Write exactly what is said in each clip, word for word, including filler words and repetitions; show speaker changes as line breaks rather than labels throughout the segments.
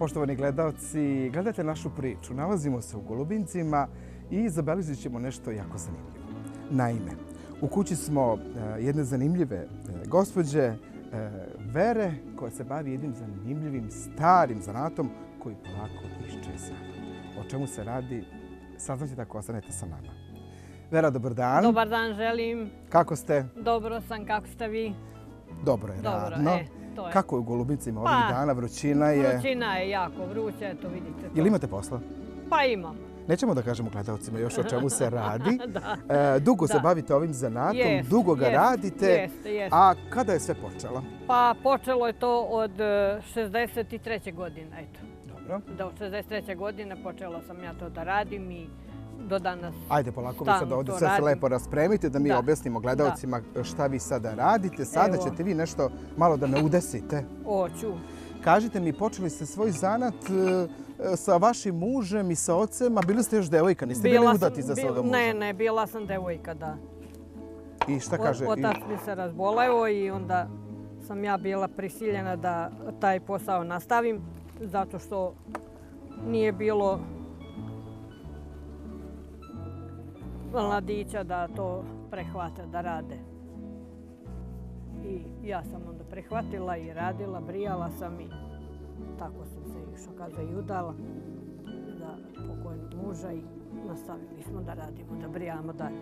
Poštovani gledalci, gledajte našu priču. Nalazimo se u Golubincima i zabeležit ćemo nešto jako zanimljivo. Naime, u kući smo jedne zanimljive gospođe, Vere, koja se bavi jednim zanimljivim starim zanatom koji polako iščezava. O čemu se radi, saznaćete ako ostanete sa nama. Vera, dobar dan.
Dobar dan želim.
Kako ste?
Dobro sam, kako ste vi?
Dobro je,
Dobro,
radno.
e, to je.
Kako je u Golubincima ovih
Pa,
dana? Vrućina je...
Vrućina je jako vruća, eto vidite to.
Jel imate posla?
Pa imam.
Nećemo da kažemo gledalcima još o čemu se radi.
Da.
E, dugo se
Da.
bavite ovim zanatom,
Jest,
dugo ga
jest,
radite.
jeste, jeste.
A kada je sve počelo?
Pa počelo je to od e, šezdeset treće godine, eto.
Dobro.
Da od šezdeset treće godine počela sam ja to da radim i do danas.
Ajde, polako vi
stalno
sad ovdje
to
sve se
radim.
lepo raspremite da mi
Da.
objasnimo gledalcima šta vi sada radite. Sada
Evo.
ćete vi nešto malo da me udesite.
Oću.
Kažite mi, počeli ste svoj zanat e, sa vašim mužem i sa ocem, a bili ste još devojka, niste bili
Bila
udati
sam-
za
bil-
svoga muža.
Ne, ne, bila sam devojka, da.
I šta kaže?
O- Otac mi se razboleo i onda sam ja bila prisiljena da taj posao nastavim zato što nije bilo mladića da to prehvate, da rade. I ja sam onda prehvatila i radila, brijala sam i tako sam se, što kaže, i udala za pokojnog muža i nastavili smo da radimo, da brijamo dalje.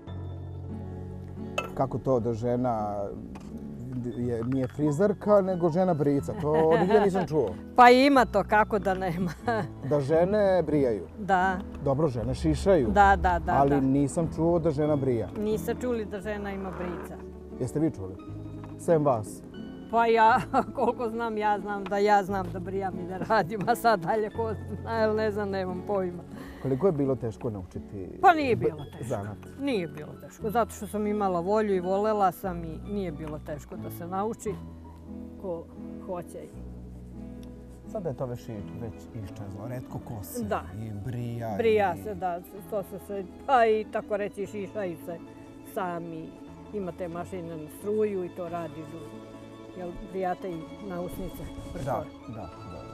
Kako to da žena je, nije frizerka, nego žena brica? To nigdje nisam čuo.
Pa ima to, kako da nema.
Da žene brijaju.
Da,
Dobro, žene šišaju.
da, da, da.
ali
da.
nisam čuo da žena brija.
Niste čuli da žena ima brica.
Jeste vi čuli? Sem vas.
Pa ja, koliko znam, ja znam da ja znam da brijam i da radim, a sad dalje ko zna, ili ne znam, nemam pojma.
Koliko je bilo teško naučiti
Pa nije bilo teško.
zanat?
Nije bilo teško, zato što sam imala volju i volela sam i nije bilo teško da se nauči ko hoće.
Sada je to već, već iščezlo. Retko ko se
Da.
i brija.
Brija
i...
se, da, to se sve, pa i tako reći šišaju se sami. Imate mašine na struju i to radi žu. Jel brijate i na usnice?
Da, da, da.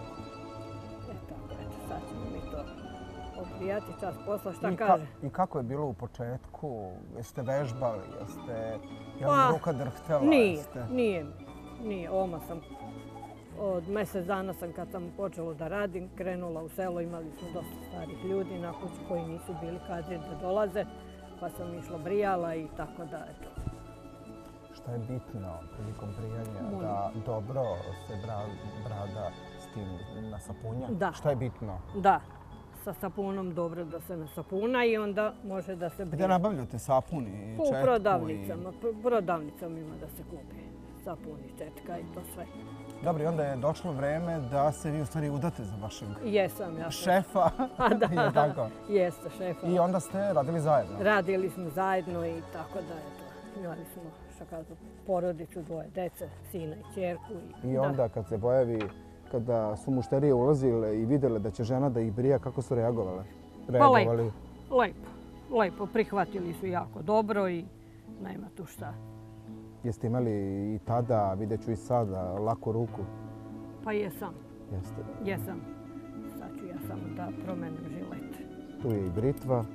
E tako, eto, sad ćemo mi to obrijati, čas posla, šta
I, ka,
kaže?
I kako je bilo u početku? Jeste vežbali? Jeste... Je
Pa,
li ruka drhtela?
Nije,
Jeste...
nije, nije. Oma sam, od mjesec dana sam kad sam počela da radim, krenula u selo, imali smo dosta starih ljudi na kući koji nisu bili kadri da dolaze, pa sam išla brijala i tako da, eto.
Šta je bitno prilikom brijanja?
Molim.
Da dobro se bra, brada s tim nasapunja?
Da.
Šta je bitno?
Da, sa sapunom dobro da se nasapuna i onda može da se
Gdje
brije.
nabavljate sapun i
U
četku?
prodavnicama, i... prodavnicama ima da se kupi sapun i četka i to sve.
Dobro, i onda je došlo vreme da se vi u stvari udate za vašeg
Jesam ja. sam-
šefa.
A da,
Je tako?
jeste šefa.
I onda ste radili zajedno.
Radili smo zajedno i tako da, eto, imali smo, što kažu, porodicu, dvoje dece, sina i ćerku. I,
I
da.
onda kad se pojavi, kada su mušterije ulazile i vidjele da će žena da ih brija, kako su reagovale?
Pa lepo, lepo, lepo. Prihvatili su jako dobro i nema tu šta.
Jeste imali i tada, vidjet ću i sada, laku ruku?
Pa jesam,
Jeste.
jesam. Sad ću ja samo da promenim žilet.
Tu je i britva.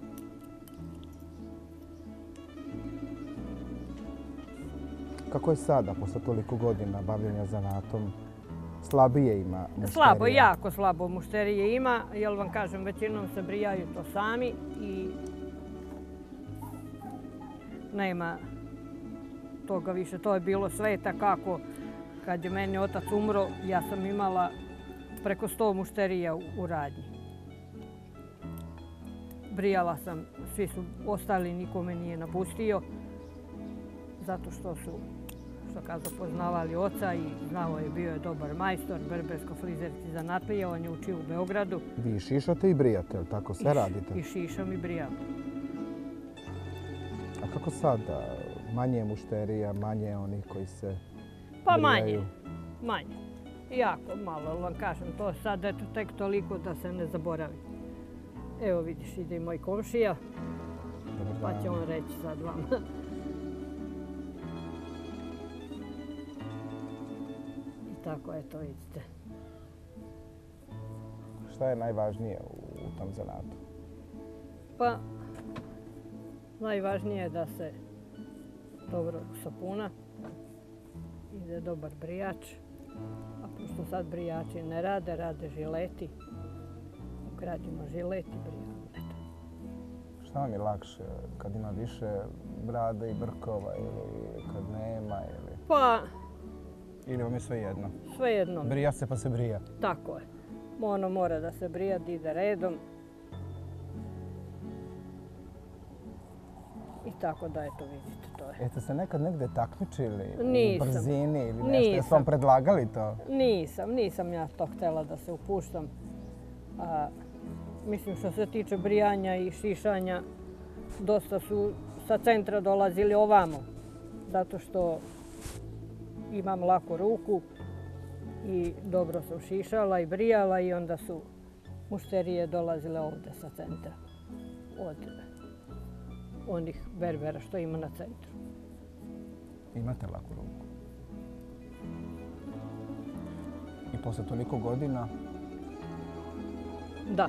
Kako je sada, posle toliko godina bavljenja zanatom? Slabije ima mušterija?
Slabo, jako slabo mušterije ima, jer vam kažem, većinom se brijaju to sami i nema toga više. To je bilo sveta kako kad je meni otac umro, ja sam imala preko sto mušterija u, u radnji. Brijala sam, svi su ostali, nikome nije napustio, zato što su, što kažu, poznavali oca i znao je, bio je dobar majstor, berbersko-frizerski zanatlija, on je učio u Beogradu.
Vi šišate i brijate, ali tako sve radite?
I šišam i brijam.
A kako sada? Manje je mušterija, manje je onih koji se
Pa
brijaju?
manje, manje. Jako malo, ali vam kažem, to sad eto tek toliko da se ne zaboravi. Evo vidiš, ide i moj komšija, pa će on reći sad vam. I tako, eto, vidite.
Šta je najvažnije u tom zanatu?
Pa, najvažnije je da se dobro sapuna i da je dobar brijač. A pošto sad brijači ne rade, rade žileti. Gradimo žilet i brijamo.
Šta vam je lakše? Kad ima više brade i brkova ili kad nema? Ili,
Pa,
ili vam je sve jedno?
sve jedno.
Brija se pa se brija.
Tako je. Ono mora da se brija, da ide redom. I tako da, eto, vidite, to je.
Jeste se nekad negde takmičili
Nisam.
u brzini ili nešto?
Nisam.
Jesu vam predlagali to?
Nisam, nisam ja to htjela da se upuštam. A, mislim, što se tiče brijanja i šišanja, dosta su sa centra dolazili ovamo. Zato što imam laku ruku i dobro sam šišala i brijala i onda su mušterije dolazile ovde sa centra. Od onih berbera što ima na centru.
Imate laku ruku. I posle toliko godina?
Da.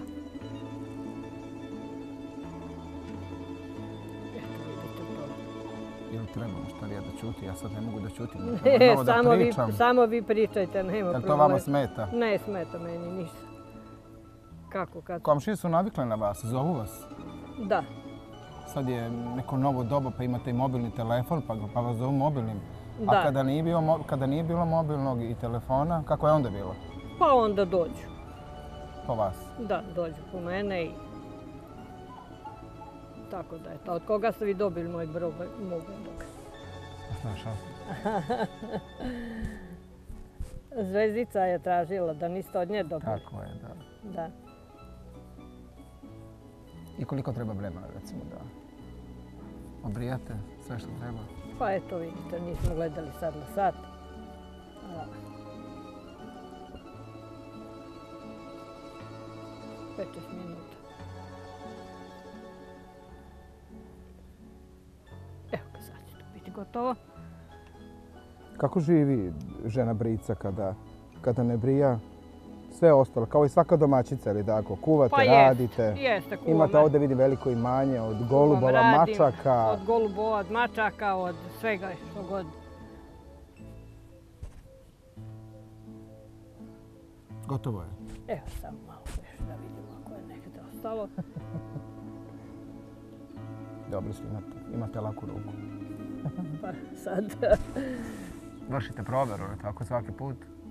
Eto, vidite to.
Jel trebamo šta li ja da ćuti? Ja sad ne mogu da ćutim.
Ne,
Malo da
samo, vi,
pričam.
samo vi pričajte, nema
Jel to
problema.
vama smeta?
Ne smeta meni ništa. Kako kad?
Komšije su navikle na vas, zovu vas.
Da.
Sad je neko novo doba pa imate i mobilni telefon pa, pa vas zovu mobilnim.
Da.
A kada nije, bio, mo- kada nije bilo mobilnog i telefona, kako je onda bilo?
Pa onda dođu.
Po vas?
Da, dođu po mene i... Tako da je to. Od koga ste vi dobili moj broj mobilnog?
Znaš,
Zvezdica je tražila da niste od nje dobili.
tako je, da.
Da.
I koliko treba vremena, recimo, da obrijate sve što treba?
Pa eto vidite, nismo gledali sad na sat. A... pet šest minuta. Evo ga, sad će to biti gotovo.
Kako živi žena brica kada, kada ne brija sve ostalo, kao i svaka domaćica, ili tako? Kuvate,
Pa jest,
radite.
Jeste, kuvam.
Imate ovdje, vidim, veliko imanje od golubova,
radim,
mačaka.
Od golubova, od mačaka, od svega što god.
Gotovo je.
Evo samo malo još da vidimo ako je nekde ostalo.
Dobro ste, imate, imate laku ruku.
Pa sad...
Vršite proveru, tako svaki put?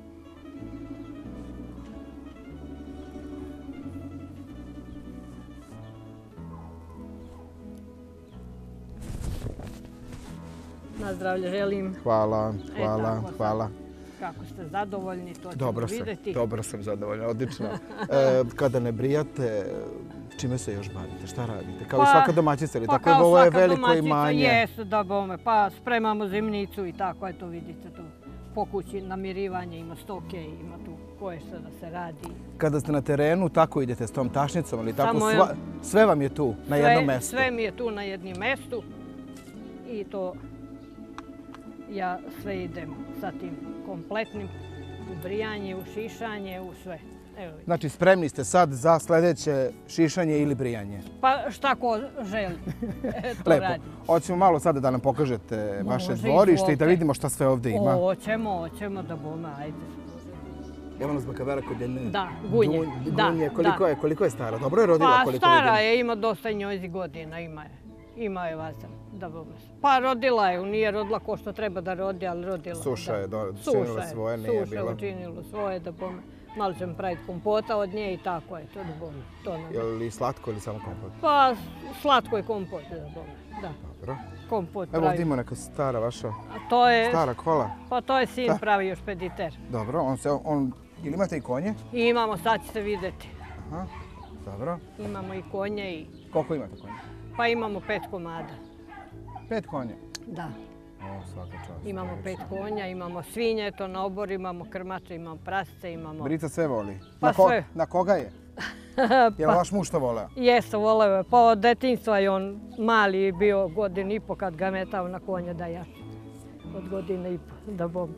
Na zdravlje želim.
Hvala, hvala,
tako sam.
hvala.
Kako ste zadovoljni, to ćemo
Dobro sam,
vidjeti.
dobro sam zadovoljna, odlično. E, kada ne brijate, čime se još bavite? Šta radite? Kao i
Pa-
svaka domaćica, ili
Pa
tako?
kao
Ovo je
svaka
veliko
domaćica
imanje.
Jesu, da bome. Pa spremamo zimnicu i tako, eto vidite tu. Po kući namirivanje, ima stoke, ima tu koje što da se radi.
Kada ste na terenu, tako idete s tom tašnicom, ali tako
Samo je-
sva, sve vam je tu, na jednom
Sve-
mjestu.
Sve mi je tu na jednom mjestu i to ja sve idem sa tim kompletnim u brijanje, u šišanje, u sve. Evo vidite.
Znači, spremni ste sad za sljedeće šišanje ili brijanje.
Pa šta ko želi, to
Lepo.
radi.
Hoćemo malo sada da nam pokažete vaše
Može,
dvorište i da
izvolite.
vidimo šta sve ovdje ima.
Hoćemo, hoćemo da bome, ajde.
Evo nas bakavera kod jedne
Da, gunje.
Gunj-
Da,
gunje. Koliko,
da.
Je, koliko je stara? Dobro je rodila
Pa
koliko
stara
vidim.
je, ima dosta njojzi godina, ima je. Ima je vazam, da bome. Pa rodila je, nije rodila ko što treba da rodi, ali rodila.
Suša
da.
je do-
Suša
učinila
je,
svoje, nije
suša
bilo.
je učinilo svoje, da bome. Malo ćemo praviti kompota od nje i tako je, to da bome. To nam
Je
je.
li slatko ili samo kompot?
Pa slatko je kompot, da bome. Da,
Dobro.
kompot
Evo ovdje
pravi.
ima neka stara vaša,
A to je,
stara kola.
pa to je sin
Da.
pravi još pediter.
Dobro, on se, on, ili imate i konje?
I imamo, sad ćete vidjeti,
Aha, dobro.
imamo i konje i,
Koliko imate konje?
pa imamo pet komada.
Pet konja.
Da.
O, svaka čast.
Imamo pet
odlično.
konja, imamo svinje, to na obor, imamo krmače, imamo prasce, imamo...
Brica sve voli.
Pa
na, ko-
sve.
na koga je? Je li vaš muž to voleo?
Jeste, voleo je. Pa od detinjstva je on mali bio godin i po kad ga metao na konja da jaše. Od godine i po, da bom.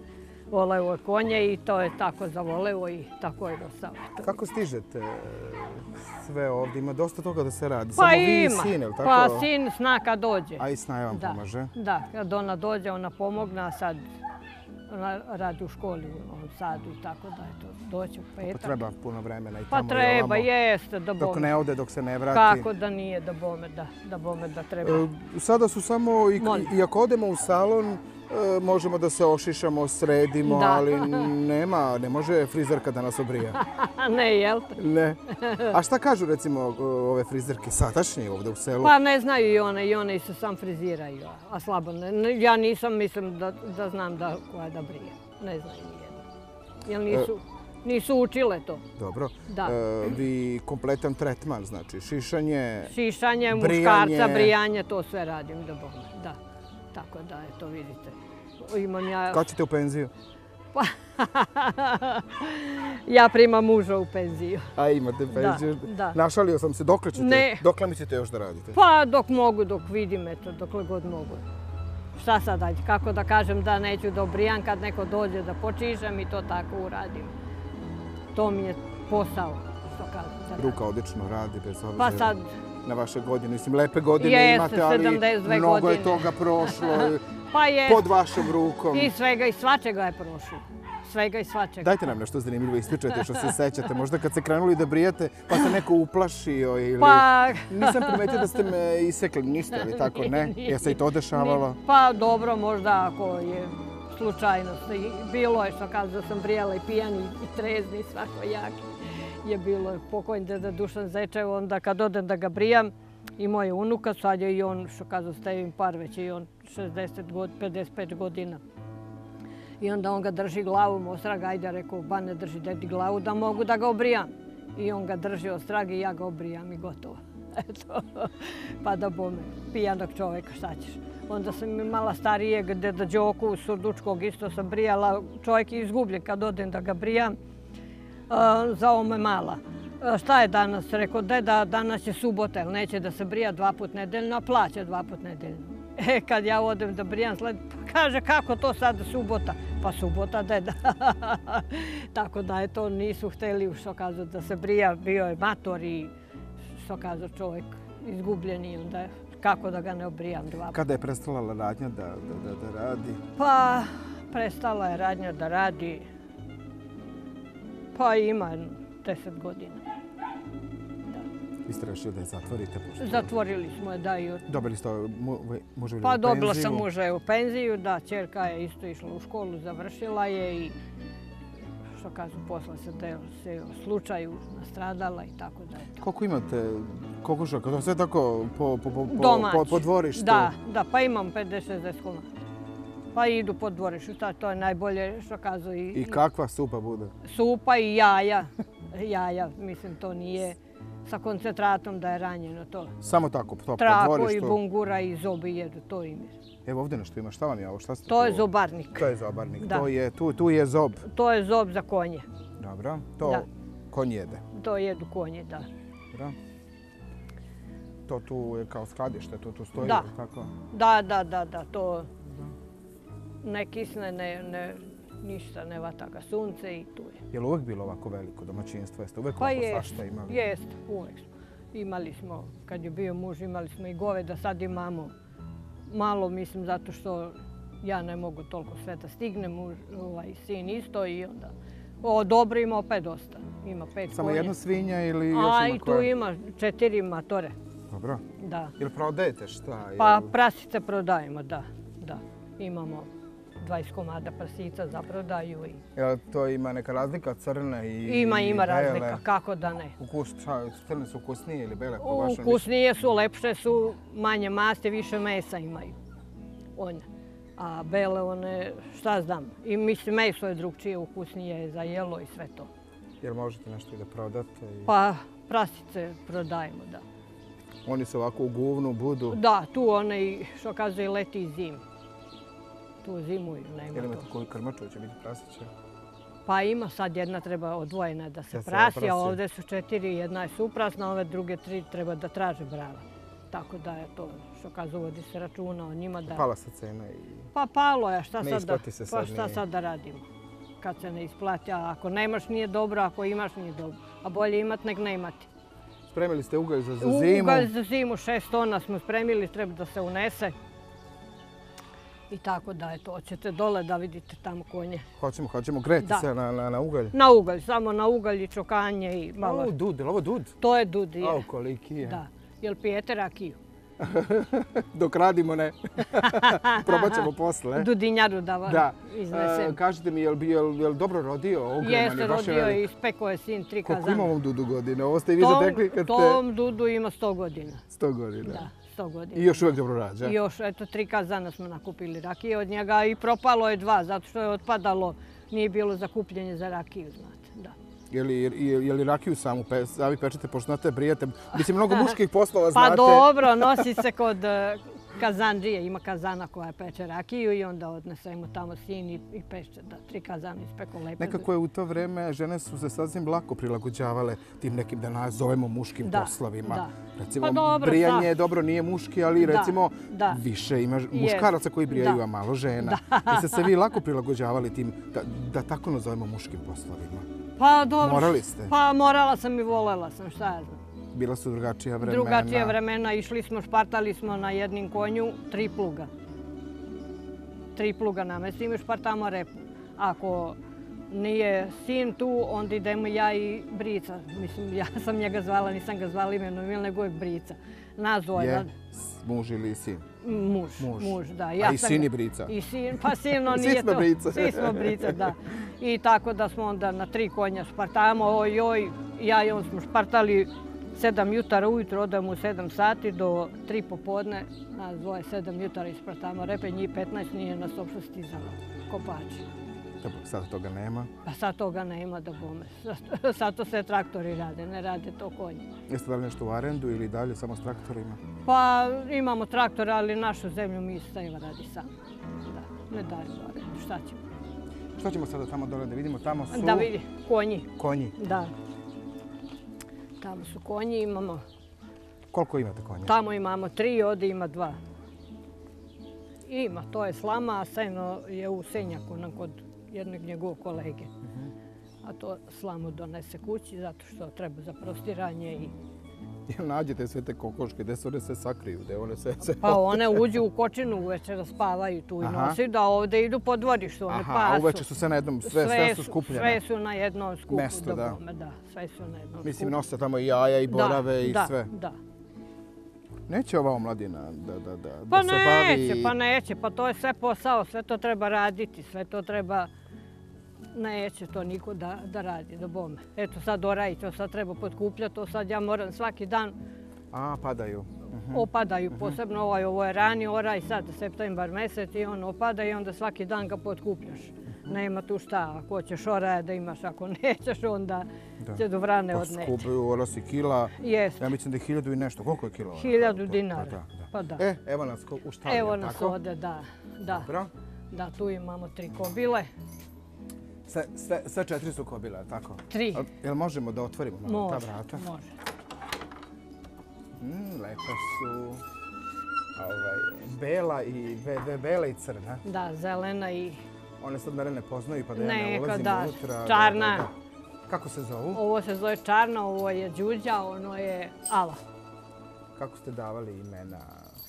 voleo je konje i to je tako zavoleo i tako je dostao.
Kako stižete sve ovdje? Ima dosta toga da se radi.
Pa
Samo vi i
ima.
sin, je li tako?
Pa sin zna kad dođe.
A i snaja vam
Da,
pomaže?
da, kad ona dođe, ona pomogne, a sad ona radi u školi u Novom Sadu i tako da je to doći u
Pa
petak.
treba puno vremena i
Pa
tamo i
treba,
ovamo.
jeste, da
Dok
bome.
ne ode, dok se ne vrati.
Kako da nije, da bome, da, da bome, da treba.
E, Sada su samo, i,
Molim.
i ako odemo u salon, e, možemo da se ošišamo, sredimo,
Da.
ali nema, ne može frizerka da nas obrija.
Ne, jel te?
Ne. A šta kažu recimo ove frizerke sadašnje ovdje u selu?
Pa ne znaju i one, i one se sam friziraju, a- a slabo ne. ne- Ja nisam, mislim da, da znam da koja da brije. Ne znaju nijedno. Jer nisu, nisu učile to.
Dobro.
Da.
E, vi kompletan tretman, znači šišanje,
Šišanje,
Brijanje.
muškarca, brijanje, to sve radim da bome. Da. Tako da, eto vidite. Imam ja...
kad ćete u penziju?
Pa, ja primam muža u penziju.
A imate penziju?
da.
Našalio sam se, dokle ćete,
Ne.
dokle mislite još da radite?
Pa dok mogu, dok vidim, eto, dokle god mogu. Šta sad dalje? Kako da kažem da neću da obrijam kad neko dođe da počišem i to tako uradim. To mi je posao, što kažem. da
Ruka odlično radi, bez obzira
Pa sad,
na vaše godine. Mislim, lepe godine
Jeste,
imate, ali
sedamdeset dve
mnogo je
godine.
toga prošlo
pa je
pod vašom rukom.
i svega i svačega je prošlo. Svega i svačega.
Dajte nam nešto zanimljivo, ispričajte što se sećate. Možda kad ste krenuli da brijete, pa se neko uplašio ili...
Pa,
Nisam primetio da ste me isekli, niste li tako, ne?
Nije,
Je se i to dešavalo?
pa dobro, možda ako je slučajnost. I bilo je što kaže da sam brijala i pijani i trezni, svakojaki. Je bilo je pokojni deda Dušan Zečev, onda kad odem da ga brijam, i moje unuka, sad je i on, što kaže, stavim par, već je i on šezdeset god, pedeset pet godina. I onda on ga drži glavu, ostraga, ajde, rekao, ba ne drži dedi glavu da mogu da ga obrijam. I on ga drži ostragi i ja ga obrijam i gotovo. Eto, pa da bome, pijanog čovjeka, šta ćeš. Onda sam imala starijeg deda Đoku, Surdučkog, isto sam brijala. Čovjek je izgubljen kad odem da ga brijam. Zao me mala. Šta je danas? Rekao, deda, danas je subota, jer neće da se brija dva put nedeljno, a plaća dva put nedeljno. E, kad ja odem da brijam, sled, pa kaže, kako to sad subota? Pa subota, deda. Tako da je to nisu hteli, što kažu, da se brija. Bio je mator i, što kažu, čovjek izgubljen i onda kako da ga ne obrijam dva puta.
Kada je prestala radnja da, da, da, da radi?
Pa, prestala je radnja da radi, pa ima deset godina.
Vi ste rešili da je zatvorite? Pošto...
Zatvorili smo je, da, i od...
Dobili ste mu, muža ili
Pa
u penziju?
dobila sam muža u penziju, da, čerka je isto išla u školu, završila je i što kažu, posle se deo se u slučaju nastradala i tako da.
Koliko imate kokošaka? To sve tako po, po, po,
Domać.
po, po dvorištu?
Da, da, pa imam pedeset šezdeset komada. Pa idu po dvorištu, šta, to je najbolje što kažu. I,
I kakva supa bude?
Supa i jaja. Jaja, mislim, to nije sa koncentratom da je ranjeno to.
Samo tako, to po
Trako
dvorištu?
i bungura i zobi jedu, to im je.
Evo ovdje nešto ima, šta vam je ovo? Šta ste
To je
tu-
zobarnik.
To je zobarnik,
Da.
to je, tu, tu je zob.
To je zob za konje.
Dobro, to
Da.
konj jede.
To jedu konje, da.
Dobro. To tu je kao skladište, to tu stoji,
Da.
tako?
Da, da, da, da, to ne kisne, ne, ne, ništa, ne vata ga sunce i tu je.
Je li uvek bilo ovako veliko domaćinstvo? Jeste uvek
Pa
ovako
jest,
svašta imali?
jest, uvek smo. Imali smo, kad je bio muž, imali smo i goveda, sad imamo malo, mislim, zato što ja ne mogu toliko sve da stignem, muž, ovaj, sin isto i onda o, dobro ima opet dosta. Ima pet
Samo
konja.
jedna svinja ili još
A
ima
i tu
koja?
ima četiri matore,
Dobro.
da.
Ili prodajete šta?
Pa
Jel-
prasice prodajemo, da, da. Imamo dvadeset komada prasica za prodaju i
Jel to ima neka razlika crne i
ima, ima
i bele?
razlika, kako da ne.
Ukus, šta, crne su ukusnije ili bele po vašem?
Ukusnije su, lepše su, manje masti, više mesa imaju. One. A bele one, šta znam, i mislim meso je drugčije, ukusnije je za jelo i sve to.
Jel možete nešto i da prodate? I...
Pa prasice prodajemo, da.
Oni se ovako u guvnu budu.
Da, tu one, i, što kaže, i leti i zim. Tu zimuju, nema
Jel
to.
imate koju krmaču, će biti prasiće?
Pa ima sad jedna treba odvojena da se
Da se
prasi,
oprasi.
a ovdje su četiri, jedna je suprasna, ove druge tri treba da traže brava. Tako da je to, što kažu, vodi se računa o njima da...
Pala se cena i...
Pa palo je, šta
Ne
sad da,
isplati se
pa
sad
šta
ni-
sad da radimo? kad se ne isplati. A ako nemaš nije dobro, ako imaš nije dobro. A bolje imat nek ne imati.
Spremili ste ugalj za, za zimu?
Ugalj za zimu, šest tona smo spremili, treba da se unese. I tako da, eto, hoćete dole da vidite tamo konje.
Hoćemo, hoćemo greti se na, na, na ugalj?
Na ugalj, samo na ugalj i čokanje i malo...
O, dud, je li ovo dud?
To je dud, je.
O, koliki je.
Da. Jel pijete rakiju?
Dok radimo ne. Probat ćemo posle.
Dudinjaru da vam
da.
iznesem.
E, kažete mi, je li, je li, je li dobro rodio? Ogroman
Jeste,
je,
rodio i ispekao je sin tri kazana.
Koliko ima ovom dudu godine? Ovo ste i vi
Tom,
zatekli kad ste...
Tom dudu ima sto godina.
sto godina.
Da, sto godina.
I još uvijek dobro rađa?
I još, eto, tri kazana smo nakupili rakije od njega i propalo je dva, zato što je otpadalo, nije bilo za kupljenje za rakiju, znate. Da.
Je li, je, je li rakiju samu pe, sami pečete, pošto znate, brijete? Mislim, mnogo muških poslova znate.
Pa dobro, nosi se kod kazandžije. Ima kazana koja peče rakiju i onda odnesemo tamo sin i, i peče. Da, tri kazana ispeko lepo.
Nekako je u to vreme žene su se sasvim lako prilagođavale tim nekim, da nazovemo, muškim
da,
poslovima.
Da.
Recimo,
pa dobro,
brijanje je dobro, nije muški, ali
da,
recimo
da.
više ima muškaraca koji brijaju,
da.
a malo žena.
Da.
I ste se vi lako prilagođavali tim, da, da tako nazovemo, muškim poslovima.
Pa dobro.
Morali ste?
Pa morala sam i volela sam, šta ja znam.
Bila su drugačija vremena.
Drugačija vremena, išli smo, špartali smo na jednim konju, tri pluga. Tri pluga namestimo i špartamo repu. Ako nije sin tu, onda idemo ja i Brica. Mislim, ja sam njega zvala, nisam ga zvala imenom, nego je Brica. Nas dvoje.
Je muž ili sin?
Muž,
muž,
muž da.
Ja A i sin i Brica?
I sin, pa sin, on nije to.
Svi smo Brica.
Svi smo Brica, da. I tako da smo onda na tri konja špartamo, oj, oj, ja i on smo špartali sedam jutara ujutro, odamo u sedam sati do tri popodne, nas dvoje sedam jutara ispartamo repe, njih petnaest nije nas uopšte stizalo, kopači.
Sad toga nema?
Pa sad toga nema da bome. Sad to sve traktori rade, ne rade to konji.
Jeste dali nešto u arendu ili dalje samo s traktorima?
Pa imamo traktora, ali našu zemlju mi Steva radi sam. Da, ne dajemo u arendu, šta ćemo?
Šta ćemo sada tamo dole da vidimo? Tamo su...
Da vidi, konji.
Konji?
Da. Tamo su konji, imamo...
Koliko imate konja?
Tamo imamo tri, ovdje ima dva. Ima, to je slama, a seno je u senjaku nam kod jednog njegovog kolege. A to slamu donese kući zato što treba za prostiranje i...
Jel nađete sve te kokoške, gdje se one sve sakriju, gdje one sve... sve
pa one uđu u kočinu uveče, spavaju tu i nosi, da ovdje idu po dvorištu, one pasu.
Aha, a uveče su sve na jednom, sve, sve su skupljene?
Sve su na jednom skupu.
Mesto, da.
Da, sve su na jednom skupu.
Mislim, nose tamo i jaja i borave i sve?
Da, da.
Neće ova omladina da, da, da,
pa
da se bavi...
Neće, pa neće, pa to je sve posao, sve to treba raditi, sve to treba... Neće to niko da, da radi, da bome. Eto sad oraj, to sad treba potkupljati, to sad ja moram svaki dan...
A, padaju. Uh-huh.
Opadaju, posebno ovaj, ovo je rani oraj, sad septembar mjesec i on opada i onda svaki dan ga potkupljaš. Uh-huh. Nema tu šta, ako hoćeš oraja da imaš, ako nećeš onda da. će do vrane
pa
odneće.
Skupuju orasi kila,
Jest.
Ja mislim da je hiljadu i nešto, koliko je kilo?
Hiljadu dinara,
pa da, da.
pa da.
E, evo nas u štali,
evo
tako?
nas ovdje, da. Da.
Dobro.
Da, tu imamo tri kobile.
Sve, sve, sve četiri su kobile, tako?
Tri.
Jel možemo da otvorimo malo
može,
ta vrata?
Može.
Mm, lepe su. Ovaj, bela i be, be, bela i crna.
Da, zelena i...
One sad mene ne poznaju pa da ja
Neka,
ne ulazim
da,
unutra.
čarna.
Da, da, da. Kako se zovu?
Ovo se zove čarna, ovo je đuđa, ono je ala.
Kako ste davali imena?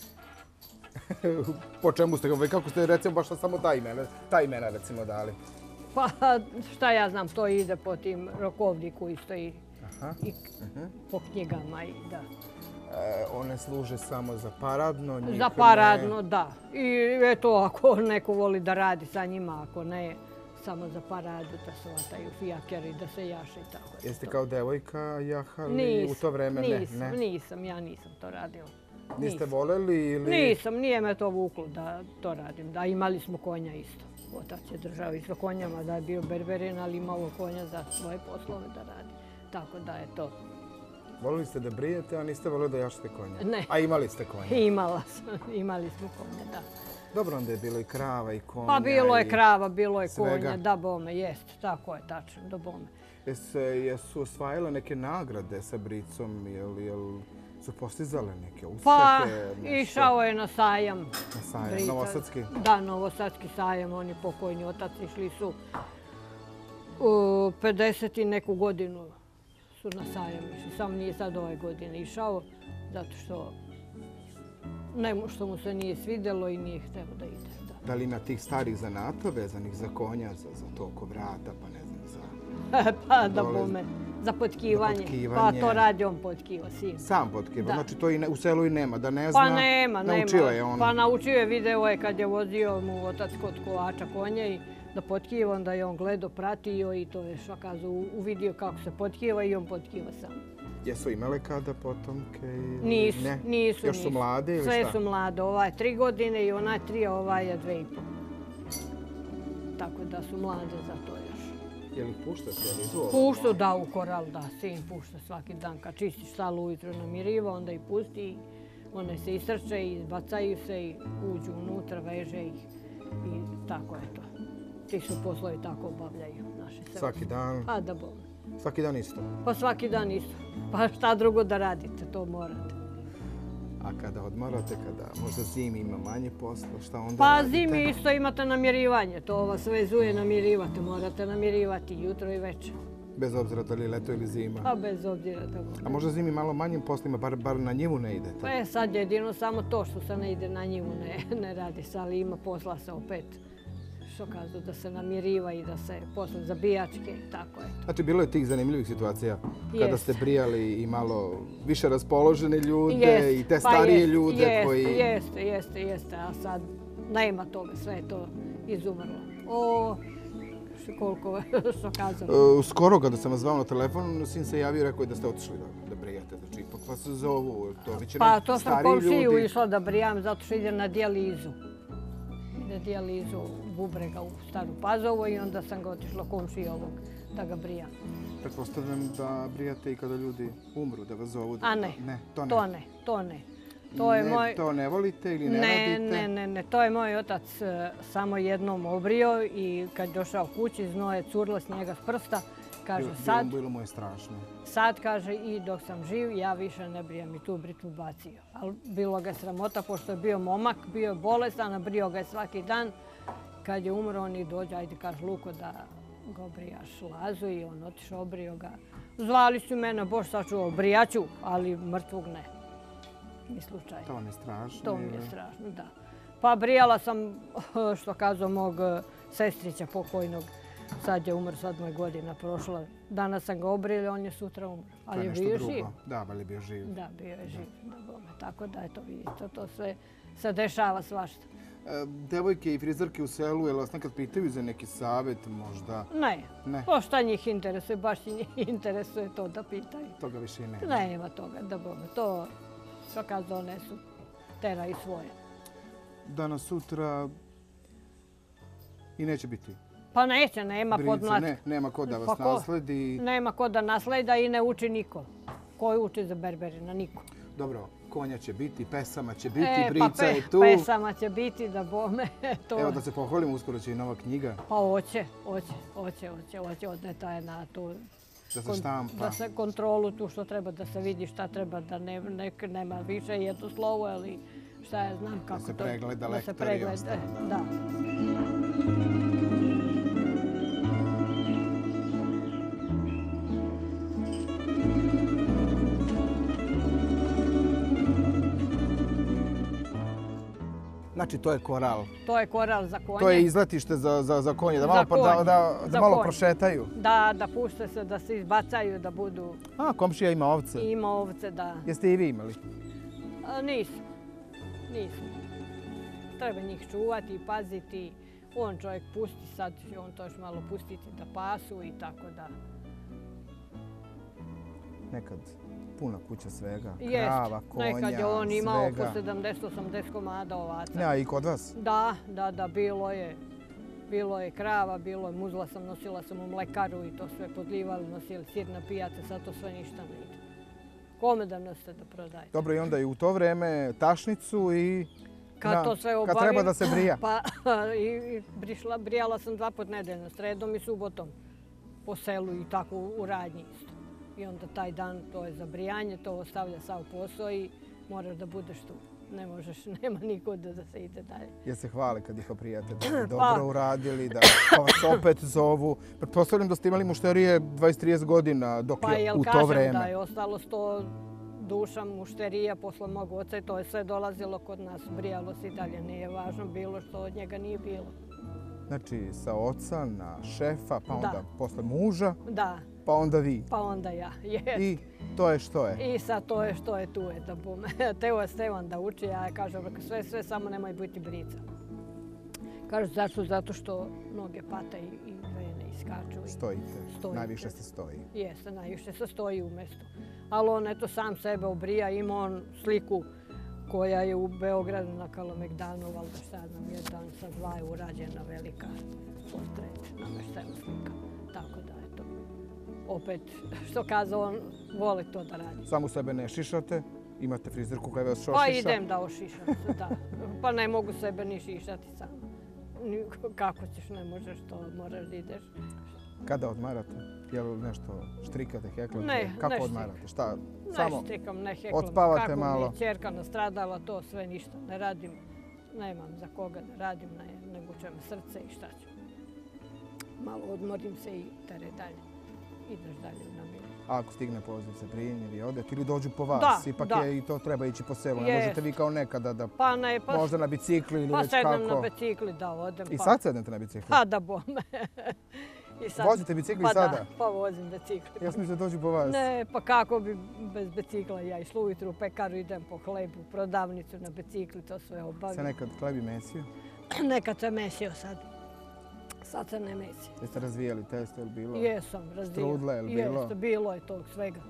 Po čemu ste, kako ste recimo baš samo ta imena, ta imena recimo dali?
Pa šta ja znam, to ide po tim rokovniku isto i,
Aha.
i uh-huh. po knjigama i da.
E, one služe samo za paradno? Njih
za paradno, ne... da. I eto, ako neko voli da radi sa njima, ako ne, samo za paradu da se vataju fijakeri, da se jaše i tako.
Jeste kao devojka jahali
nisam,
u to vreme?
Nisam,
ne, ne?
nisam, ja nisam to radila.
Niste voljeli ili...
Nisam, nije me to vuklo da to radim. Da, imali smo konja isto. Otac je držao isto konjama, da je bio berberin, ali imao konja za svoje poslove da radi. Tako da je to.
Volili ste da brijete, a niste volili da jašete konja?
Ne.
A imali ste konja?
Imala sam, imali smo konja, da.
Dobro, onda je bilo i krava i konja.
Pa bilo je krava, bilo je
svega.
konja, da bome, jest, tako je, tačno, da bome.
Jesu, jesu osvajale neke nagrade sa Bricom, jel, jel su postizale neke uspjehe?
Pa,
nešto?
Išao je na sajam.
Na sajam,
Brica.
novosadski?
Da, novosadski sajam, oni pokojni otac išli su U pedeset i neku godinu su na sajam išli. Sam nije sad ove godine išao, zato što, ne, što mu se nije svidjelo i nije hteo da ide. Da,
Da li ima tih starih zanata vezanih za konja, za, za to oko vrata, pa ne znam, za...
Pa da
dole-
bome, za potkivanje.
Za potkivanje.
Pa to radi on potkiva, sin.
Sam potkiva,
Da.
znači to i ne, u selu i nema, da ne zna.
Pa nema, nema.
Naučio je on.
Pa naučio je, video je kad je vozio mu otac kod kovača konje i da potkiva, onda je on gledao, pratio i to je što kazao, uvidio kako se potkiva i on potkiva sam.
Jesu imale kada potomke? Ili...
Nisu,
ne?
nisu,
Još su
nisu.
mlade ili
Sve
šta?
su mlade, ova je tri godine i ona je tri, a ova je dve i pol. Tako da su mlade za to još.
Je li pušta se, je li idu ovo?
Puštu da u koral, da, sin pušta svaki dan. Kad čisti štalu ujutro namiriva, onda ih pusti i one se isrče i izbacaju se i uđu unutra, veže ih i tako je to. Ti su poslovi tako obavljaju naše selo.
Svaki dan?
Pa da bom.
Svaki dan isto.
Pa svaki dan isto. Pa šta drugo da radite, to morate.
A kada odmarate, kada možda zimi ima manje posla, šta onda
Pa
radite?
zimi isto imate namirivanje, to vas vezuje namirivate, morate namirivati jutro i večer.
Bez obzira da li je leto ili zima.
Pa bez obzira da bude.
A možda zimi malo manjim poslima, bar, bar na njivu ne idete?
Pa je sad jedino samo to što se ne ide na njivu, ne, ne radi se, ali ima posla se opet. Što kažu, da se namiriva i da se posle zabijačke, tako je.
Znači, bilo je tih zanimljivih situacija kada
Jest.
ste brijali i malo više raspoložene ljude
Jest,
i te
pa
starije
jest,
ljude
jeste,
koji...
Jeste, jeste, jeste, a sad nema toga, sve je to izumrlo. O, što koliko, što kažem.
E, skoro kada sam vas zvao na telefon, sin se javio i rekao je da ste otišli da, da brijate. Znači, ipak vas zovu, to većinom
Pa to sam
stariji
komšiju
ljudi.
išla da brijam zato što ide na dijalizu. Ide dijalizu u bubrega u Staru Pazovu i onda sam ga otišla komšiji ovog da ga brijam.
Pretpostavljam da brijate i kada ljudi umru, da vas zovu. Da...
A ne,
Ne, to ne.
to ne, to ne. To je
ne,
moj...
To ne volite ili ne,
Ne,
radite?
ne, ne, ne, to je moj otac e, samo jednom obrio i kad je došao kući, zno je curlo s njega s prsta. Kaže,
Bilo-
sad,
Bilo, bilo mu je strašno.
sad, kaže, i dok sam živ, ja više ne brijem i tu britvu bacio. Ali bilo ga sramota, pošto je bio momak, bio je bolestan, a brio ga je svaki dan. Kad je umro, on i dođe, ajde, kaže, Luko, da ga obrijaš Lazu i on otišao, obrio ga. Zvali su mene, bož sačuvao, brijaću, ali mrtvog ne. Ni slučajno.
To vam je strašno.
To mi je
ili-
strašno, da. Pa brijala sam, što kazao, mog sestrića pokojnog. Sad je umr, sad mu je godina prošla. Danas sam ga obrijela, on je sutra umr.
To
Ali
je
je
nešto
bio
drugo.
živ.
Da, ali je bio živ.
Da, bio je živ. Da, bome. Tako da, eto, vidite, to sve se dešava svašta.
E, devojke i frizerke u selu, jel vas nekad pitaju za neki savjet možda?
Ne,
Ne.
to šta njih interesuje, baš i njih interesuje to da pitaju.
Toga više i nema.
Nema toga, da bome. To, što kazao, one su tera i svoje.
Danas, sutra i neće biti.
Pa neće, nema
Brice,
podmlatka.
ne, nema ko da vas
Pa ko?
nasledi.
Nema ko da nasleda i ne uči niko. Ko uči za berberina? Niko.
Dobro, konja će biti, pesama će biti,
E,
Brica
pa pe-
je tu.
pesama će biti da bome. To...
Evo da se pohvalim, uskoro će i nova knjiga
Pa hoće, hoće, hoće, hoće, hoće, odneta je na tu...
da se
kon-
štampa.
Da se kontrolu tu što treba da se vidi šta treba da ne, nek, nema više jedno slovo, ali šta ja znam kako
se
to...
pregleda
da se
lektor i
pregleda,
ostalo.
da.
Znači, to je koral.
To je koral za konje.
To je izletište za, za, za konje, da
Za
malo, pa- da,
konje,
da, da
za
malo
konje.
prošetaju.
Da, da pušte se, da se izbacaju, da budu...
A, komšija ima ovce.
I ima ovce, da.
Jeste i vi imali?
A, nisu. Nisu. Treba njih čuvati i paziti. On čovjek pusti, sad će on to još malo pustiti da pasu i tako da.
Nekad puna kuća svega.
Jest,
Krava, konja,
nekad je on imao
svega.
po sedamdeset osamdeset komada ovaca.
Ne, a i kod vas?
Da, da, da, bilo je. Bilo je krava, bilo je muzla sam, nosila sam u mlekaru i to sve podlivali, nosili sir na pijace, sad to sve ništa ne ide. Kome da nosite da prodajete?
Dobro, i onda i u to vreme tašnicu i...
Kad
na-
to sve obavim...
Kad treba da se brija.
Pa i, i brišla, brijala sam dva put nedeljno, sredom i subotom. Po selu i tako u, u radnji isto. I onda taj dan to je za brijanje, to ostavlja sav posao i moraš da budeš tu. Ne možeš, nema nikuda da se ide dalje.
Jel se hvale kad ih oprijate da ste dobro uradili, da pa vas opet zovu? Pretpostavljam da ste imali mušterije dvadeset trideset godina dok
Pa
je
jel
u to
kažem
vreme.
da je ostalo sto duša mušterija posle mog oca i to je sve dolazilo kod nas, brijalo se i dalje. Nije važno bilo što od njega nije bilo.
Znači, sa oca na šefa, pa onda
Da.
posle muža,
Da,
pa onda vi.
pa onda ja. Jest.
I to je što je.
I sad to je što je tu je da bome. Teo je Stevan da uči, ja kažem sve, sve, samo nemoj biti brica. Kažu zašto? Zato što noge pate i, i vene iskaču. I
Stojite.
Stojite.
Najviše se stoji.
Jeste, najviše se stoji u mestu. Ali on eto sam sebe obrija, ima on sliku koja je u Beogradu na Kalemegdanu, valjda šta nam je dan sa dva je urađena velika portret, nameštena slika. Tako da eto, opet što kazao on, voli to da radi.
Samo sebe ne šišate, imate frizerku koja vas šošiša.
Pa idem da ošišam se, da. Pa ne mogu sebe ni šišati sama. Ni- Kako ćeš, ne možeš to, moraš da ideš.
Kada odmarate? Jel nešto štrikate, heklate?
Ne,
Kako
ne
odmarate? Šta?
Ne
Samo
štrikam, ne heklam.
odspavate
Kako
malo.
mi je ćerka nastradala, to sve ništa ne radim. Nemam za koga da radim, ne, ne muče me srce i šta ću. Malo odmorim se i tere dalje. Ideš dalje na miru.
A ako stigne poziv se primi, vi odete ili dođu po vas.
Da,
Ipak
da.
je i to treba ići po selu. Ne
Jest.
možete vi kao nekada da
Pa ne, pa,
možda na bicikli ili
pa
već
sednem
kako.
na bicikli da odem.
I
pa,
sad sednete na bicikli?
Pa da bome. I sad,
Vozite bicikli
pa
sada?
Da, pa vozim bicikli.
Ja sam mislio da dođu po vas.
Ne, pa kako bi bez bicikla ja išla ujutru u pekaru, idem po hlebu, prodavnicu na bicikli, to sve obavim.
Se nekad klebi mesio?
Nekad se mesio sad. Sad se ne mesi.
Jeste razvijali testo ili bilo?
Jesam, razvijala.
Strudle, je li bilo?
Jeste, bilo je tog svega.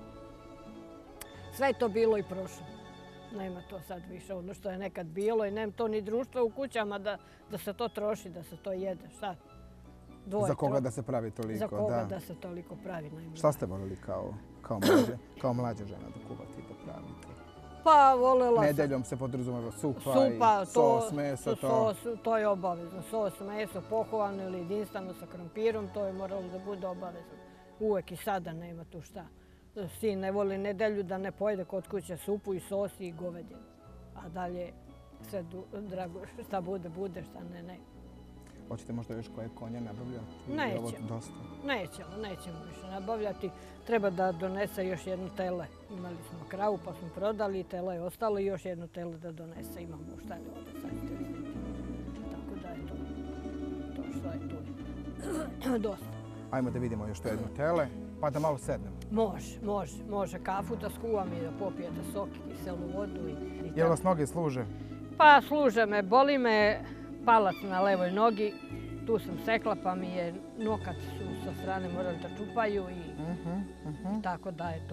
Sve je to bilo i prošlo. Nema to sad više ono što je nekad bilo i nema to ni društvo u kućama da, da se to troši, da se to jede. Šta? Dvoje,
Za koga
troje.
da se pravi toliko?
Za koga
da.
da se toliko pravi najbolje.
Šta ste volili kao, kao, mlađe, kao mlađa žena da kuvate i da pravite?
Pa volela sam.
Nedeljom se podrazumeva supa,
Supa,
i
to,
sos, meso,
so-
to.
sos, to je obavezno. Sos, meso, pohovano ili jedinstveno sa krompirom, to je moralo da bude obavezno. Uvek i sada nema tu šta. Sin ne voli nedelju da ne pojede kod kuće supu i sos i govedinu. A dalje sve du- drago šta bude, bude, šta ne, ne.
Hoćete možda još koje konja nabavljati?
Nećemo.
Ovo dosta.
Nećemo, nećemo više nabavljati. Treba da donese još jedno tele. Imali smo kravu pa smo prodali, tele je ostalo i još jedno tele da donese. Imamo šta je ovdje, sad ćete vidjeti. Tako da je to, to što je tu. Dosta.
Ajmo da vidimo još to jedno tele, pa da malo sednemo.
Može, može, može kafu da skuvam i da popijete sok i kiselu vodu. I, i
Jel
tako.
vas noge služe?
Pa služe me, boli me palac na levoj nogi. Tu sam sekla pa mi je nokat su sa strane morali da čupaju i
Mhm, mhm.
tako da je to.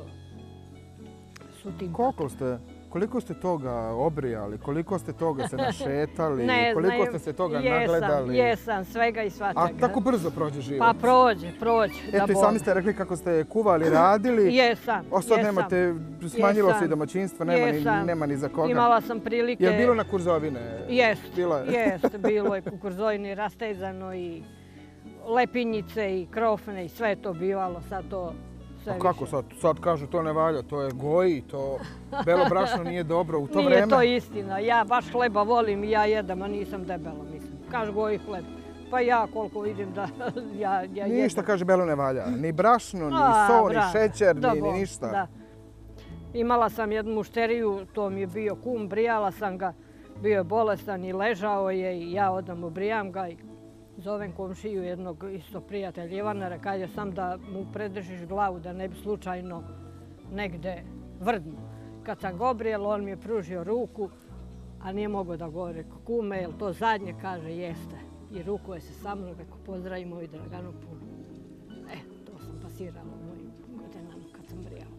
Su tim
Koliko ste, koliko ste toga obrijali, koliko ste toga se našetali,
Ne
koliko
znam,
ste se toga
jesam,
nagledali?
Jesam, svega i svačega.
A tako brzo prođe život.
Pa prođe, prođe. da
Eto i
boli.
sami ste rekli kako ste kuvali, radili.
Jesam,
O sad
jesam.
nemate, smanjilo se i
Jesam.
domaćinstvo, nema ni,
Jesam.
nema ni za koga.
Imala sam prilike...
Je li bilo na kurzovine?
Jest,
Bilo je.
jest, bilo je kukurzojni rastezano i lepinjice i krofne i sve je to bivalo, sad to sve
A kako
više.
sad? Sad kažu to ne valja, to je goji, to belo brašno nije dobro u to
Nije
vreme.
to istina, ja baš hleba volim i ja jedem, a nisam debela, mislim. Kažu goji hleb. Pa ja koliko vidim da ja, ja jedem.
Ništa kaže belo ne valja, ni brašno, ni
A,
so, ni
bravo.
šećer,
Da,
ni, ni
Bog,
ništa.
Da. Imala sam jednu mušteriju, to mi je bio kum, brijala sam ga, bio je bolestan i ležao je i ja odam obrijam ga i zovem komšiju jednog isto prijatelja Ivana, rekao sam da mu predržiš glavu da ne bi slučajno negde vrdnu. Kad sam ga obrijala, on mi je pružio ruku, a nije mogao da govori kume, jel to zadnje, kaže, jeste. I rukuje se sa mnom, rekao, pozdravi moju Draganu puno. E, to sam pasirala u mojim godinama kad sam brijala.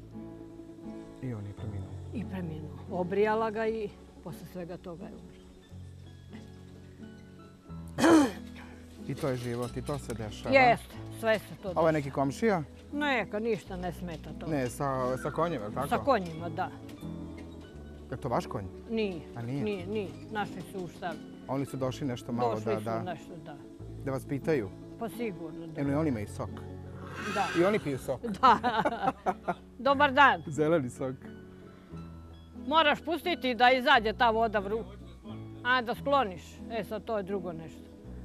I on je preminuo.
I preminuo. Obrijala ga i posle svega toga je umrla.
I to je život, i to se dešava.
Jeste, sve se to
Ovo je neki komšija?
Neka, ništa ne smeta to.
Ne, sa, sa konjem, je li tako?
Sa konjima, da.
Je to vaš konj?
Nije.
A nije?
Nije, nije. Naši su uštali.
Oni su došli nešto malo
Došli
da,
su
da,
nešto, da.
da vas pitaju.
Pa sigurno, da.
Eno i oni imaju sok.
Da.
I oni piju sok.
Da. Dobar dan.
Zeleni sok.
Moraš pustiti da izađe ta voda vru. A da skloniš. E sad to je drugo nešto.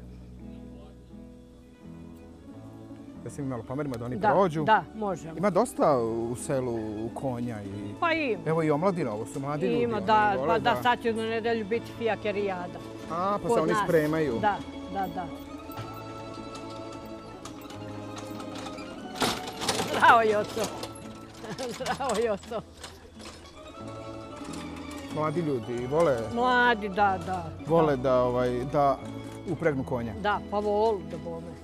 Da se mi malo pomerimo da oni
Da,
prođu.
da, možemo.
Ima dosta u selu konja i...
Pa ima.
Evo i omladina, ovo su mladi ljudi.
Ima,
oni
da,
vole
pa da sad će na nedelju biti fijakerijada.
A, pa
Kod
se oni
nas.
spremaju.
Da, da, da. Zdravo, Joco. Zdravo, Joco.
Mladi ljudi vole,
Mladi, da, da.
vole da, ovaj, da upregnu konja.
Da, pa volu da bome.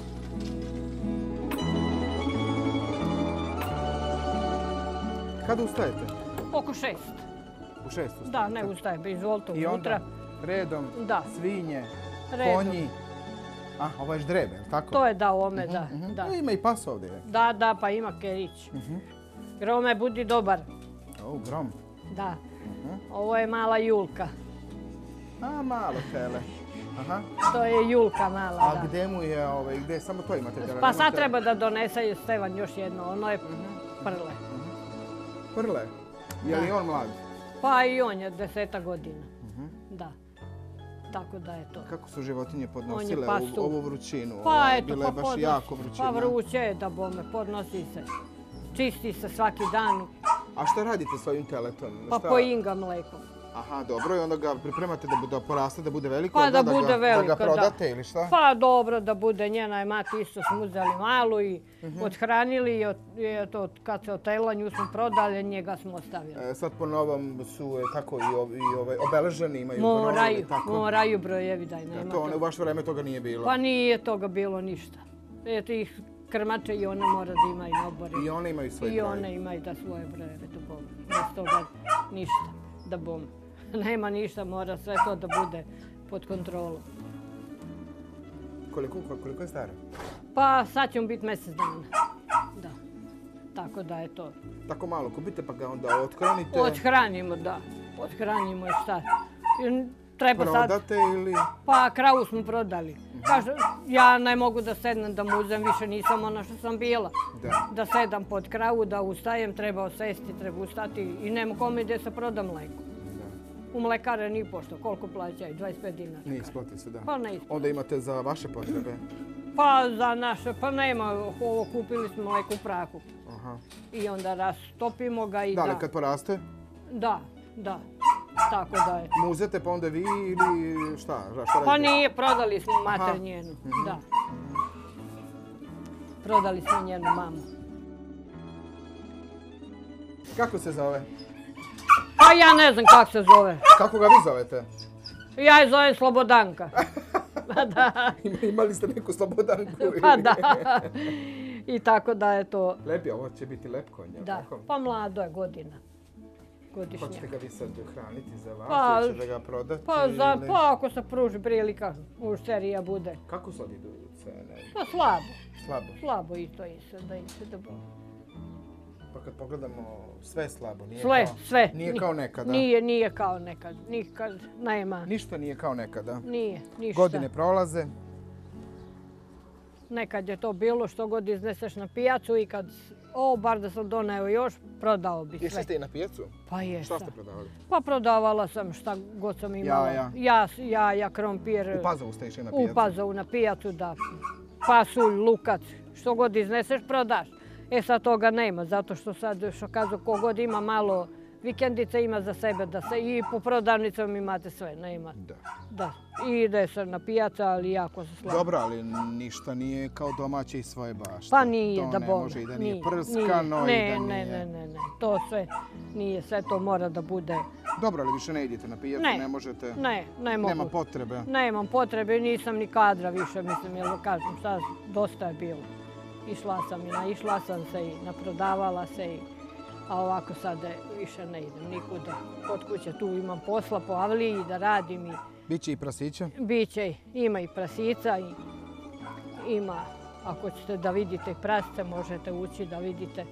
Kada ustajete?
Oko šest.
U šest ustajete?
Da, ne ustaje, izvolite
I
unutra.
onda redom,
Da.
svinje,
Redom.
konji. A, ovo je ždrebe, je li tako?
To je da ome, da.
Mhm.
da.
E, ima i pas ovdje.
Da, da, pa ima kerić.
Mhm.
Grome, budi dobar.
O, grom.
Da.
Mhm.
Ovo je mala Julka.
A, malo tele. Aha.
To je Julka mala,
A
da.
gdje mu je, ovaj, gdje samo to imate? tele,
Pa sad
nemate-
treba da donese Stevan još jedno, ono je prle.
Prle. Je li
Da.
on mlad?
Pa i on je deseta godina.
Mhm.
Da. Tako da je to.
Kako su životinje podnosile
pastuh.
ovu, ovu vrućinu?
Pa
Ovaj,
eto,
bila
pa
je baš
podnosi.
jako vrućina.
Pa vruće je da bome, podnosi se. Čisti se svaki dan,
A šta radite s ovim teletom?
pa
Šta-
pojinga mleko.
Aha, dobro, i onda ga pripremate da, bu- da poraste, da bude veliko,
Pa
onda
da bude
ga,
veliko,
da ga
da.
prodate ili šta?
Pa dobro da bude, njena je mati isto smo uzeli malu i
Mhm.
odhranili i od, i eto, kad se otela nju smo prodali, njega smo ostavili.
E, sad po novom su e, tako i, ov, i ovaj, obeleženi, imaju brojevi,
Moraju,
tako.
moraju brojevi da
E,
nema.
to, ono,
to.
u vaše vreme toga nije bilo.
Pa nije toga bilo ništa. Eto ih krmače i one mora da imaju na obori.
I one imaju svoj
I
broj.
one imaju da svoje brojeve da bome. Bez toga ništa da bome. Nema ništa, mora sve to da bude pod kontrolom.
Koliko, koliko je stara?
Pa sad će mu biti mjesec dana. Da. Tako da je to.
Tako malo kupite pa ga onda othranite,
Odhranimo, da. Odhranimo i šta. I treba sad,
prodate ili...
pa kravu smo prodali. Kaže, ja ne mogu da sednem da mu uzem, više nisam ona što sam bila.
Da.
Da sedam pod kravu, da ustajem, treba sesti, treba ustati i nema kome gdje se proda mleko.
Da.
U mlekare ni pošto, koliko plaćaju, dvadeset pet dinara.
Ne isplati se, da.
Pa ne isplati.
Onda imate za vaše potrebe.
Pa za naše, pa nema, ovo kupili smo mleko u prahu.
Aha.
I onda rastopimo ga i
Da,
da.
ali kad poraste,
Da, da. Tako da je.
muzete pa onda vi ili šta? Ra- šta
Pa
radite?
nije, prodali smo mater
Aha.
njenu, da. Prodali smo njenu mamu.
Kako se zove?
Pa ja ne znam kako se zove.
Kako ga vi zovete?
Ja je zovem Slobodanka. Pa da,
Ima- Imali ste neku slobodanku?
pa
ili-
da. I tako da je to,
Lep je, ovo će biti lep konj, jel
da.
tako?
Pa mlado je godina.
Hoćete
Godišnja.
ga vi sad hraniti za vas,
Pa-
ili ćete ga prodati?
Pa, za,
ili-
pa ako se pruži prilika, ušterija bude.
Kako sad idu cene?
Pa slabo,
Slabo.
slabo i to isto da ide da bude.
Pa kad pogledamo, sve je slabo, nije
Sve,
kao,
sve.
Nije
Ni-
kao nekada.
Nije, nije kao nekad. Nikad nema.
Ništa nije kao nekada.
Nije, ništa.
Godine prolaze.
Nekad je to bilo što god izneseš na pijacu i kad, o, bar da sam doneo još, prodao bi sve.
Išli ste i na pijacu?
Pa
Šta
jesam.
ste prodavali?
Pa prodavala sam šta god sam imala.
Jaja.
Ja, jaja, krompir.
U Pazovu ste išli na
U
pijacu?
Pazovu na pijacu, da. Pasulj, lukac, što god izneseš, prodaš. E sad toga nema, zato što sad, što kažu, kogod ima malo vikendice ima za sebe da se i po prodavnicama imate sve, nema.
Da.
Da, i ide se na pijaca, ali jako se slabo.
Dobro, ali ništa nije kao domaće i svoje bašte.
Pa nije,
to
da
ne
bome.
može i da nije
Nije,
prskano
nije.
i da
Ne,
nije...
ne, ne, ne, to sve nije, sve to mora da bude.
Dobro, ali više ne idete na pijacu,
Ne.
ne možete...
Ne, ne mogu.
Nema potrebe.
Nemam potrebe, nisam ni kadra više, mislim, jer kažem, šta, dosta je bilo. Išla sam i naišla sam se i naprodavala se, i, a ovako sad više ne idem nikuda. Kod kuće tu imam posla po avliji da radim i
Biće i prasića?
biće, ima i prasica i ima, ako ćete da vidite i prasice, možete ući da vidite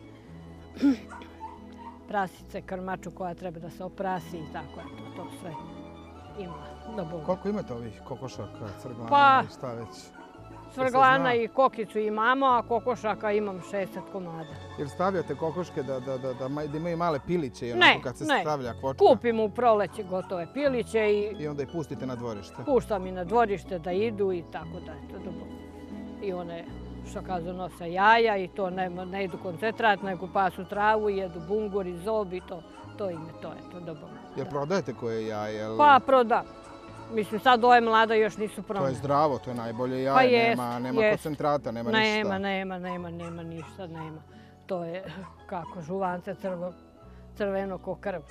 prasice, krmaču koja treba da se oprasi i tako, eto, to sve ima da bude.
Koliko imate ovih kokošaka, crgvana
Pa-
i šta već?
Svrglana i kokicu imamo, a kokošaka imam šesnaest komada.
Jer stavljate kokoške da, da, da, da, ma- da imaju male piliće i
Ne,
onako kad se
ne.
stavlja kvočka?
Kupim u proleće gotove piliće i
I onda ih pustite na dvorište?
puštam i na dvorište da idu i tako da. Eto, dobro. I one, što kažu, nose jaja i to ne, ne idu koncentrat, nego pasu travu, jedu bungur i zob i to, to im je to, eto, dobro.
Jer prodajete koje jaje? Jel...
Pa prodam. Mislim, sad ove mlada još nisu
To je
pronašli.
zdravo, to je najbolje jaje,
Pa jest,
nema, nema
jest.
koncentrata, nema,
Nema,
ništa.
nema, nema, nema ništa, nema. To je, kako, žuvance crvo, crveno ko krv.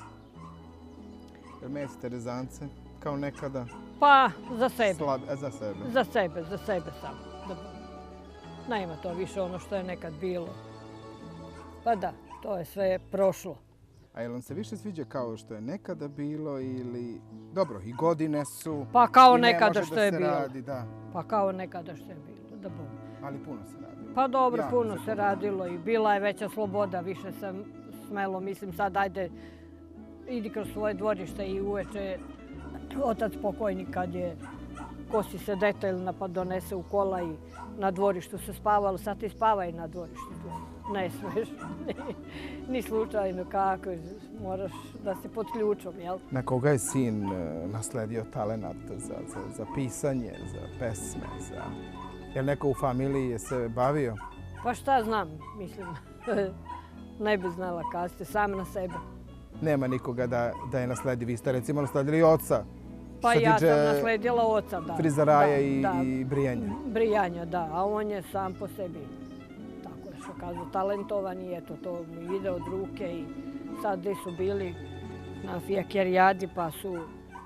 Jer mesite rezance, kao nekada?
Pa, za sebe.
Slab, e, za sebe.
Za sebe, za sebe samo. Dobro. Nema to više ono što je nekad bilo. Pa da, to je sve prošlo.
A jel vam se više sviđa kao što je nekada bilo ili... Dobro, i godine su...
Pa kao
i ne
nekada
može
što
da
je
se
bilo.
Radi, da.
Pa kao nekada što je bilo. Da bom.
Ali puno se radi.
Pa dobro,
Jako
puno
se
se
puno.
radilo i bila je veća sloboda, više sam smelo, mislim sad ajde, idi kroz svoje dvorište i uveče otac pokojni kad je kosi se detaljna pa donese u kola i na dvorištu se spavalo, sad ti spavaj na dvorištu. Ne smeš, ni, ni slučajno kako, moraš da si pod ključom, jel?
Na koga je sin e, nasledio talenat za, za, za pisanje, za pesme, za... Jel neko u familiji je se bavio?
Pa šta znam, mislim, ne bi znala kazati, sam na sebe.
Nema nikoga da, da je nasledi. Vi ste recimo nasledili oca.
Pa
što se
ja
tiče
sam nasledila oca, da.
Frizaraja
da,
i,
da.
i brijanja.
Brijanja, da, a on je sam po sebi, tako je što kažu, talentovan i eto, to mu ide od ruke i sad gdje su bili na Fijakerijadi pa su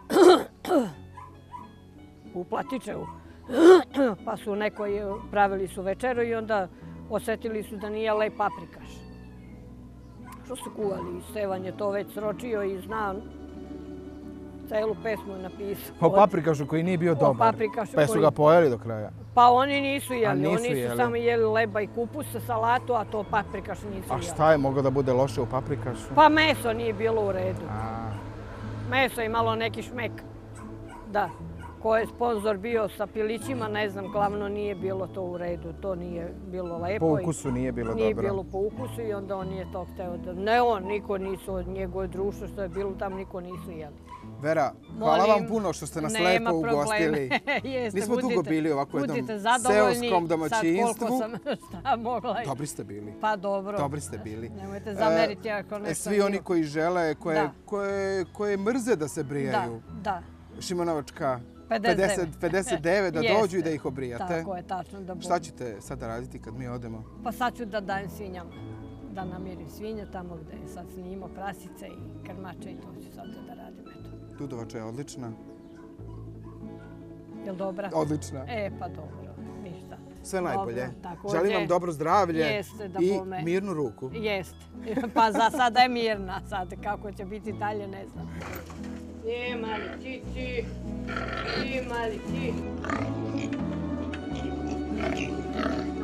u Platičevu, pa su neko je- pravili su večeru i onda osjetili su da nije lep paprikaš. Što su kuvali, Stevan je to već sročio i zna, celu pesmu je napisao.
O paprikašu koji nije bio dobar.
paprikašu
Pa su
koji-
ga pojeli do kraja.
Pa oni nisu jeli,
nisu
oni su
jeli.
samo jeli leba i kupus sa salatu, a to paprikaš nisu
A
jeli.
šta je moglo da bude loše u paprikašu?
Pa meso nije bilo u redu.
A,
Meso i malo neki šmek. Da. Ko je sponsor bio sa pilićima, ne znam, glavno nije bilo to u redu. To nije bilo lepo.
po
i
ukusu nije bilo
Nije
dobro.
bilo po ukusu i onda on je to hteo da... Ne on, niko nisu od njegove društva što je bilo tam, niko nisu jeli.
Vera, hvala vam
Molim,
puno što ste nas
nema
lepo ugostili.
problema. Jeste,
Nismo dugo
budite-
bili ovako u jednom
budite zadovoljni.
seoskom domaćinstvu.
Sad koliko sam šta mogla. i-
Dobri ste bili.
Pa dobro.
Dobri ste bili.
Nemojte zameriti ako
E,
nešto
Svi
nije.
oni koji žele, koje,
Da.
koje, koje mrze da se
Da,
brijaju.
da.
Šimonovačka
pedeset devet.
pedeset, pedeset devet da
Jeste.
dođu i da ih obrijate.
Tako je, tačno da
Šta
bude.
ćete sada raditi kad mi odemo?
Pa sad ću da dajem svinjama. Da namirim svinje tamo gde je sad snimao prasice i krmače i to ću sad da radim. Eto.
Dudovača je odlična.
Jel dobra?
Odlična.
E, pa dobro. Ništa.
Sve najbolje.
Dobro, takođe.
Želim vam dobro zdravlje
Jeste, da
i
bome.
mirnu ruku.
Jeste. Pa za sada je mirna. Sad kako će biti dalje, ne znam. I mali čiči, i mali či.